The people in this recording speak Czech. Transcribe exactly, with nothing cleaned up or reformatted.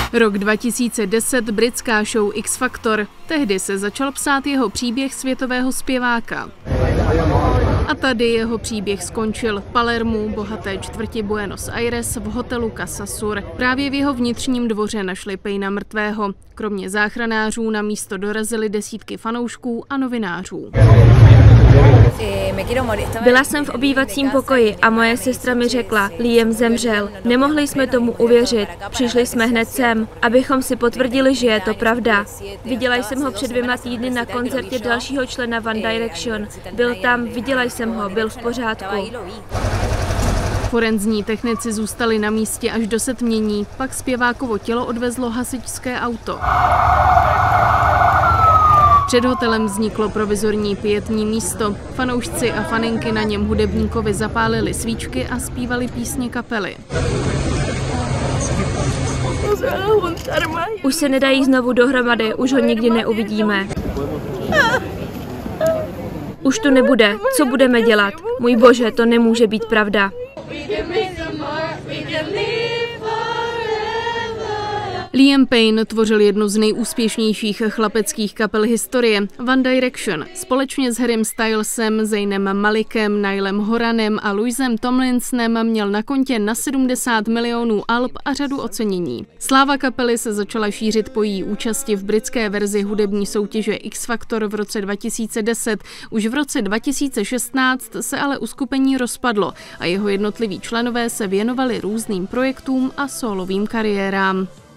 Rok dva tisíce deset, britská show X Factor. Tehdy se začal psát jeho příběh světového zpěváka. A tady jeho příběh skončil. V Palermu, bohaté čtvrti Buenos Aires, v hotelu Casa Sur. Právě v jeho vnitřním dvoře našli Payna mrtvého. Kromě záchranářů na místo dorazily desítky fanoušků a novinářů. Byla jsem v obývacím pokoji a moje sestra mi řekla, Liam zemřel. Nemohli jsme tomu uvěřit. Přišli jsme hned sem, abychom si potvrdili, že je to pravda. Viděla jsem ho před dvěma týdny na koncertě dalšího člena One Direction. Byl tam, viděla jsem ho, byl v pořádku. Forenzní technici zůstali na místě až do setmění, pak zpěvákovo tělo odvezlo hasičské auto. Před hotelem vzniklo provizorní pietní místo. Fanoušci a faninky na něm hudebníkovi zapálili svíčky a zpívali písně kapely. Už se nedají znovu dohromady, už ho nikdy neuvidíme. Už to nebude, co budeme dělat? Můj bože, to nemůže být pravda. Liam Payne tvořil jednu z nejúspěšnějších chlapeckých kapel historie, One Direction. Společně s Harrym Stylesem, Zainem Malikem, Niallem Horanem a Louisem Tomlinsonem měl na kontě na sedmdesát milionů alb a řadu ocenění. Sláva kapely se začala šířit po její účasti v britské verzi hudební soutěže X Factor v roce dva tisíce deset. Už v roce dva tisíce šestnáct se ale uskupení rozpadlo a jeho jednotliví členové se věnovali různým projektům a sólovým kariérám.